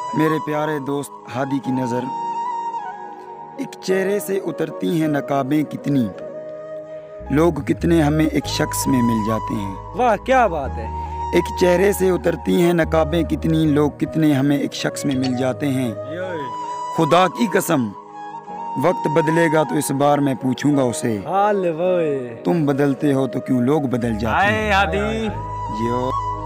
मेरे प्यारे दोस्त हादी की नज़र, एक चेहरे से उतरती हैं नकाबें कितनी, लोग कितने हमें एक शख्स में मिल जाते हैं। वाह क्या बात है। एक चेहरे से उतरती हैं नकाबें कितनी, लोग कितने हमें एक शख्स में मिल जाते हैं। खुदा की कसम वक्त बदलेगा तो इस बार मैं पूछूंगा उसे, हाल वो तुम बदलते हो तो क्यों लोग बदल जाते हैं। हादी यो